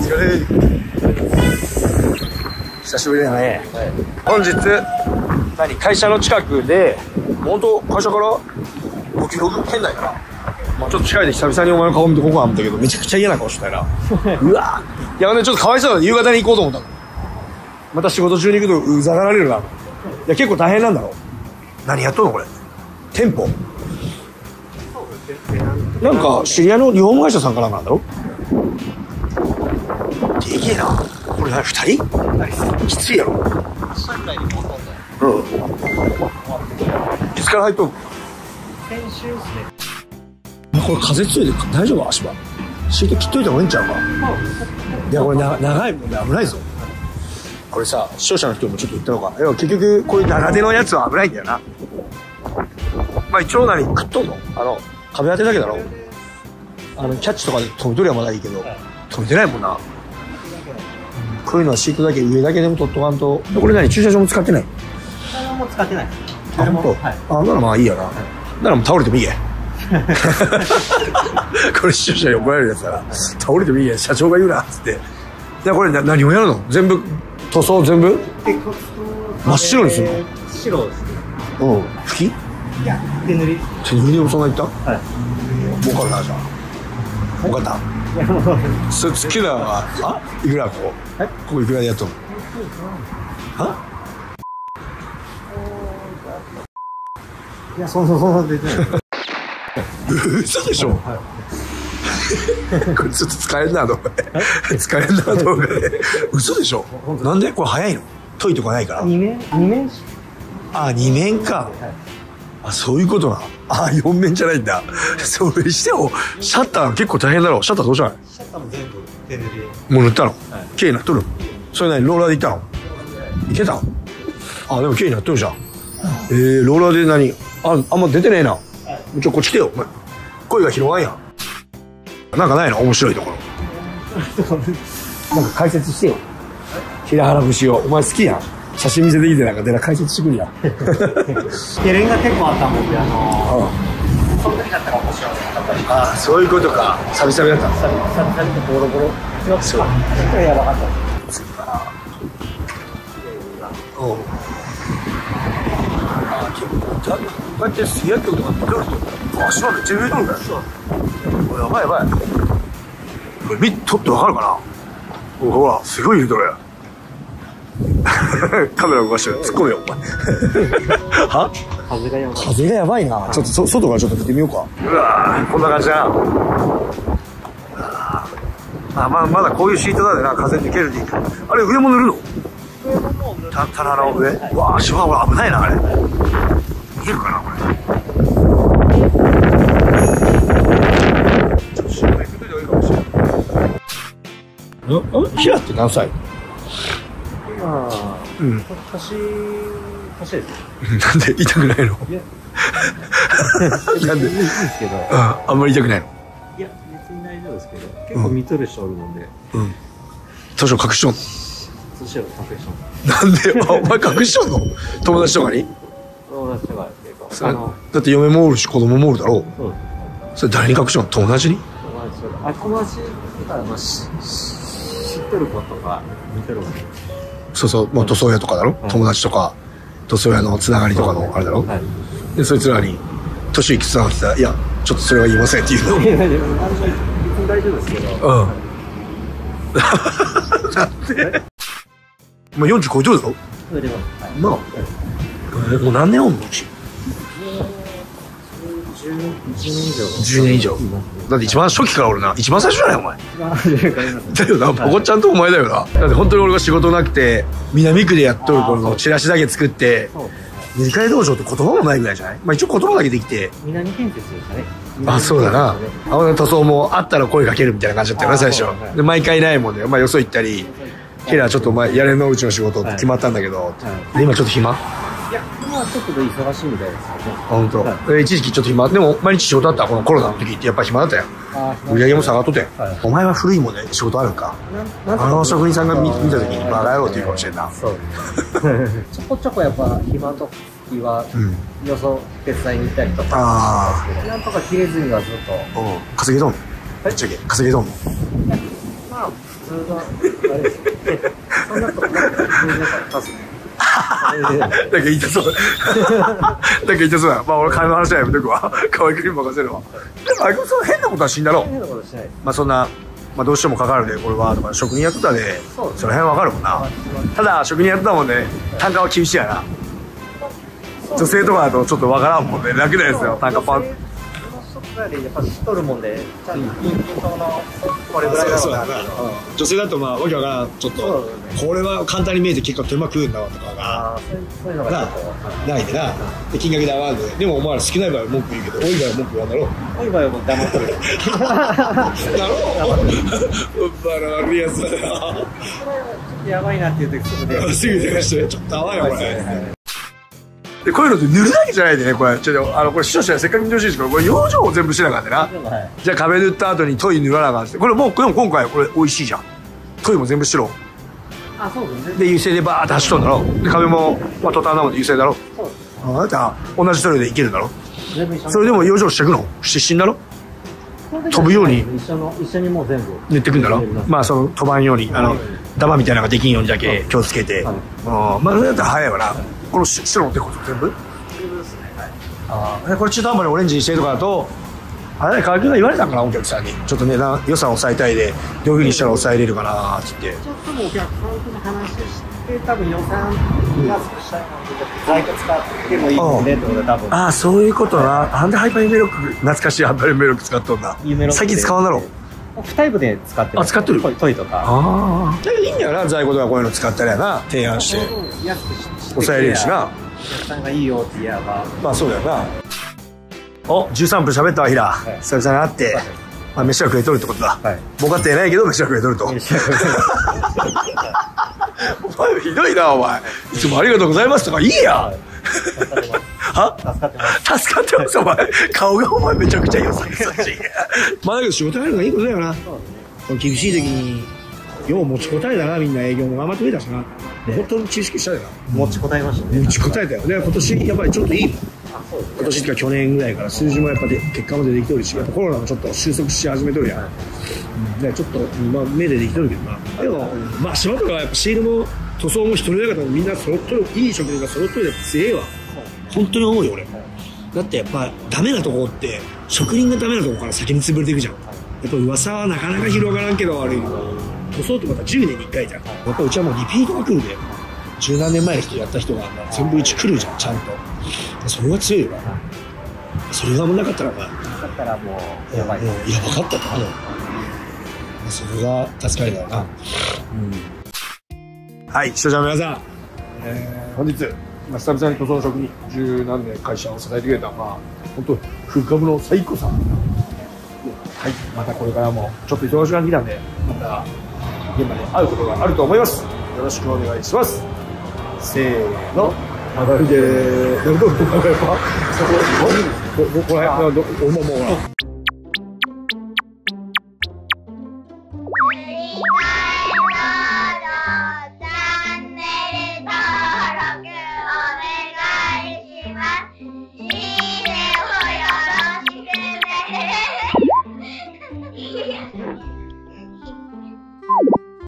久しぶりだね。本日会社の近くで、本当会社から5キロ圏内かな。まあちょっと近いで久々にお前の顔見てここあるんだけど、めちゃくちゃ嫌な顔してたよな。うわいやね、ちょっとかわいそうだ。夕方に行こうと思ったの。また仕事中に行くとうざがられるな。いや結構大変なんだろ。何やっとんのこれ。店舗なんか知り合いのリフォーム会社さんかなんかなんだろ。でけえな。これ何2人きついやろ。うん。いつから入っとんの。 先週ですね。 これ風強いで大丈夫。足場シート切っといた方がいいんちゃうか。いやこれ長いもんで危ないぞ。これさ視聴者の人もちょっと言ったのか。要は結局こういう長手のやつは危ないんだよな。まあ一応何食っとんの壁当てだけだろ。キャッチとかで止めとりゃまだいいけど、止めてないもんな。こういうのはシートだけ上だけでも取っとかんと。これ何駐車場も使ってない。 駐車場も使ってない。 あ本当。はい、あならまあいいやな。ならもう倒れてもいいや。これ視聴者に怒られるやつだから倒れてもいいや社長が言うなっつって。いやこれ何をやるの。全部塗装全部真っ白にするの。 白ですね。 うん拭き。いや手塗り。 手塗りでもそんな言った。 はい儲かるな。じゃあ儲かった。 いやもうそれ好きなのはいくらここ。ここいくらでやっとんの。 いやそんな出てない。 嘘でしょ。これちょっと使えんな動画で。使えんな動画で。嘘でしょ。なんでこれ早いの。研いとかないから。 2面あ2面か。あそういうことな。あ4面じゃないんだ。それしてもシャッター結構大変だろ。シャッターどうしたの。 シャッターも全部手塗り。 もう塗ったの。綺麗になっとる。それ何ローラーでいったの。いけた。あでも綺麗になっとるじゃん。ローラーで何あんま出てねえな。こっち来てよ。声が広がんやん。なんかないの面白いところ。なんか解説してよ。平原節をお前好きやん。写真見せてきてなんか解説してくるやん。 ゲレンが結構あったもんでその時だったら面白かったり。 あそういうことか。サビサビだった。 サビとボロボロ。そう。やばかった。 うん。こうやって水薬局とか見とる人足場めっちゃ揺れとるんだよ。やばいやばい。これ見とってわかるかな。ほらすごい揺れとるやん。カメラ動かして突っ込めよお前。は風がやばい。 風がやばいな。ちょっと外からちょっと見てみようか。うわこんな感じだな。まだこういうシートだでな。風に蹴るでいい。あれ上も塗るの。棚の上。うわ足場これ危ないなあれ。見えるかなこれ。ちょっと心配するといいかもしれない。平って何歳。 今年です。 なんで痛くないの。なんでいいですけど。 あんまり痛くないの。 いや別に大丈夫ですけど結構見とる人おるので。 図書隠しとんの。 図書隠しとんの。 なんでお前隠しとんの。友達とかに。 友達とか結構だって嫁もおるし子供もおるだろう。それ誰に隠しとんの。友達に。 友達から知ってる子とか見てるの。 そうそう、まあ、塗装屋とかだろ、友達とか塗装屋のつながりとかのあれだろ、でそいつらに年いくつなのって言ったら「いやちょっとそれは言いません」って言うの。 別に大丈夫ですけど。 なんでまあ40超えとるだろ。まあもう何年おんのうち。10年以上。だって一番初期からおるな。一番最初じゃないお前。だよな。ポコちゃんとお前だよな。だって本当に俺が仕事なくて南区でやっとる頃のチラシだけ作って二次会道場って言葉もないぐらいじゃない。まあ一応言葉だけできて。 南建設ですかね。 あそうだな。塗装もあったら声かけるみたいな感じだったよな最初。で毎回ないもんで、まあよそ行ったりヘラちょっと前やれのうちの仕事って決まったんだけど、で今ちょっと暇。 いや今ちょっと忙しいみたいですけど。 本当。一時期ちょっと暇。でも毎日仕事あったこのコロナの時ってやっぱ暇だったよ。売り上げも下がっとって。お前は古いもんね仕事あるんか。職人さんが見た時にバカ野郎って言うかもしれんな。そう。 ちょこちょこやっぱ暇と時はよそ手伝いに行ったりとかなんとか切れずにはずっと。 稼げとんの。ぶっちゃけ稼げとんの。 まあ普通の、あれです。そんなとこ、数ね。 なんか言いたそう。なんか言いたそうだ。まあ俺金の話はやめとくわ。可愛くに任せるわ。でもあいつその変なことはしんだろう。 変なことしない。 まあそんな、まあどうしてもかかるで、これは、とか職人やってたで、その辺わかるもんな。ただ職人やってたもんね、単価は厳しいやな。女性とかだとちょっとわからんもんね、楽なやつよ、単価パン。 やっぱ知っとるもんで、ちゃんと均等のこれぐらいだろうな。 女性だとまあわけわからん、ちょっとこれは簡単に見えて結構手間食うんだわとかがそういうのがないでな。で金額で合わんで、でもお前ら少ない場合は文句言うけど、多い場合は文句言わんだろう。 多い場合はもう黙っとる。 だろう。バラ悪いやつだよ。 ちょっとやばいなっていう時すぐすぐ電話して、ちょっと合わんよこれ。でこういうのって塗るだけじゃないでね、これちょっとこれ視聴者はせっかく見てほしいですけど、これ養生を全部してなかったな。じゃあ壁塗った後にトイ塗らなあかんって、これもう今回これ美味しいじゃん。トイも全部白。 あ、そうですね。 で油性でバーって走っとんだろ。で壁もまあトタンなもんで油性だろ。あなた同じトイレでいけるだろ。それでも養生してくの失神だろ。飛ぶように一緒にもう全部塗ってくんだろ。まあその飛ばんようにダマみたいなのができんようにだけ気をつけて、まあそれだったら早いわな。この白のってこと全部ですね。ああ、これ中途半端にオレンジにしてとかだと、あれ川木が言われたんかな、お客さんにちょっと値段予算抑えたいでどういうふうにしたら抑えれるかなって言って、 ちょっともお客さんと話して多分予算安くしたいなって在庫使ってもいいもんねってことで多分。 ああ、そういうことな。なんでハイパー夢ロック、懐かしいハイパー夢ロック使っとんだ。最近使わんだろう。 2タイプで使ってます。 あ、使ってる。 トイとか。 ああ、いいんだよな、在庫とかこういうの使ったりやな、提案して安くして抑えれるしな。 お客さんがいいよって言えば、 まあそうだよな。お、13分喋ったわ、ヒラ。久々に会って、まあ飯は食えとるってことだ。儲かってないけど飯は食えとると。お前ひどいな、お前。いつもありがとうございますとかいいや。は？助かってます。助かってます、お前。顔がお前めちゃくちゃ良さそうだし。まあだけど仕事入るのがいいことだよな。厳しい時によう持ちこたえだな、みんな営業も頑張ってくれたしな。本当に知識したよな。 持ちこたえましたね。 持ちこたえたよ。で今年やっぱりちょっといいもん。今年っていうか去年ぐらいから数字もやっぱり結果も出てきとるし、やっぱコロナもちょっと収束し始めとるやん。でちょっとまあ目でできとるけどな。でもまあ島とかやっぱシールも塗装も一人だけどみんな揃っとる、いい職人が揃っとるやっぱ強えわ。本当に思うよ俺。だってやっぱダメなとこって職人がダメなとこから先に潰れていくじゃん。やっぱ噂はなかなか広がらんけど悪い。塗装ってまた10年に1回じゃん。やっぱうちはもうリピートが来るで、十何年前の人やった人が全部うち来るじゃん、ちゃんと。それが強いわ。それがもうなかったらだからもうやばい。 やばかったと思う。それが助かりだよな。はい、視聴者の皆さん、本日久々に塗装の職人十何年会社を支えてくれた本当フル株の最高さん。はい、またこれからもちょっと忙しくなってきたんで、また現場で会うことがあると思います。よろしくお願いします。せーの、上がりでー。どこら辺、おもうほら。